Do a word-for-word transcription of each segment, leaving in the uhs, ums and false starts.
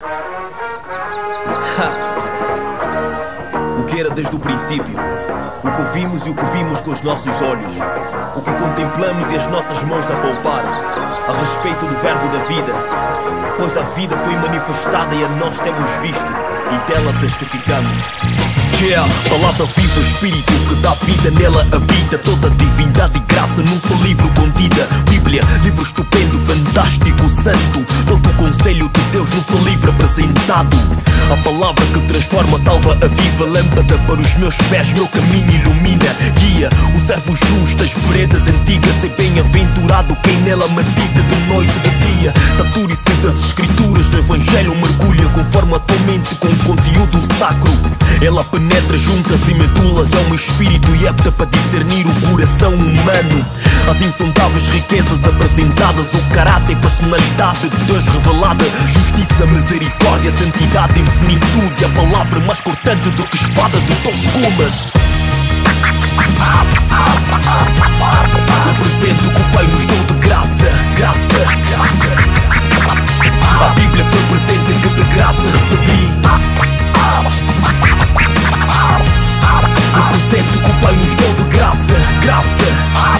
O que era desde o princípio, o que ouvimos e o que vimos com os nossos olhos, o que contemplamos e as nossas mãos a palpar, a respeito do verbo da vida, pois a vida foi manifestada e a nós temos visto, e dela testificamos. Yeah, palavra viva, espírito que dá vida, nela habita toda a divindade e graça num só livro contida. Bíblia, livro estupendo, fantástico, santo, todo o conselho de Deus num só livro apresentado. A palavra que transforma, salva, aviva, lâmpada para os meus pés, meu caminho ilumina, guia o servo justo, as veredas antigas, e bem-aventurado quem nela medita de noite e de dia. Sature-se das escrituras, no evangelho mergulha, conforme a tua mente com conteúdo sacro. Ela penetra juntas e medulas, é um espírito e apta para discernir o coração humano. As insondáveis riquezas apresentadas, o caráter e personalidade de Deus revelada, justiça, misericórdia, santidade, infinitude, a palavra mais cortante do que espada de dois gumes. O presente que o Pai nos deu de graça, graça. A Bíblia foi o presente que de graça recebi. O presente que o Pai nos deu de graça, graça.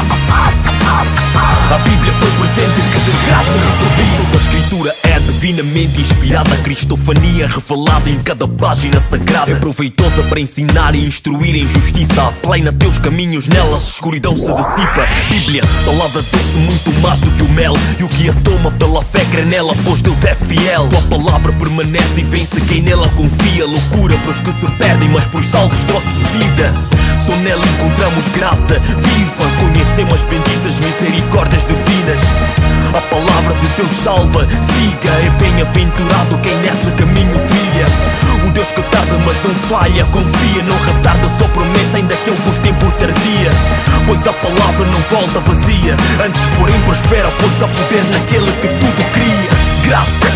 A Bíblia foi o presente que de graça recebi. Toda a escritura é divinamente inspirada, a cristofania revelada em cada página sagrada. É proveitosa para ensinar e instruir em justiça, aplana teus caminhos, nelas a escuridão se dissipa. Bíblia, palavra doce muito mais do que o mel, e o que a toma pela fé crê nela, pois Deus é fiel. Tua palavra permanece e vence quem nela confia. Loucura para os que se perdem, mas para os salvos trouxe vida. Só nela encontramos graça viva, conhecemos as benditas misericórdias divinas. A palavra de Deus salva, siga, é bem-aventurado quem nesse caminho trilha. O Deus que tarda mas não falha, confia, não retarda sua promessa, ainda que alguns tempos tardia. Pois a palavra não volta vazia, antes porém prospera, pois há poder naquele que tudo cria. Graça,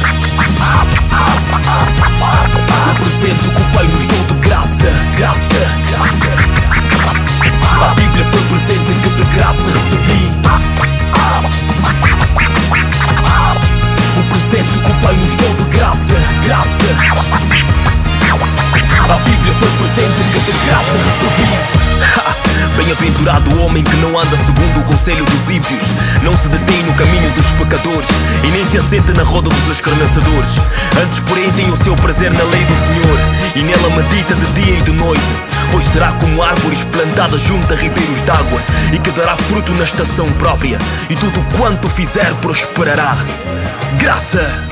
o presente que o Pai nos deu de graça, graça. A Bíblia foi o presente que de graça recebi. O presente que o Pai nos deu de graça, graça. A Bíblia foi o presente que de graça recebi. Bem-aventurado o homem que não anda segundo o conselho dos ímpios, não se detém no caminho dos pecadores, e nem se assenta na roda dos escarnecedores. Antes porém tem o seu prazer na lei do Senhor, e nela medita de dia e de noite. Pois será como árvores plantadas junto a ribeiros d'água, e que dará fruto na estação própria, e tudo quanto fizer prosperará. Graça!